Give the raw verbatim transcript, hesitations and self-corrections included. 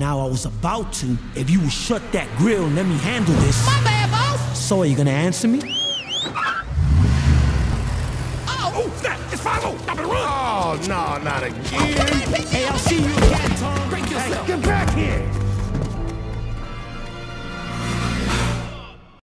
Now, I was about to if you would shut that grill and let me handle this. My bad, boss. So, are you gonna answer me? Oh, snap! It's five oh. Stop and run. Oh, no, not again. Hey, I'll see you again, Tom. Break yourself. Get back here.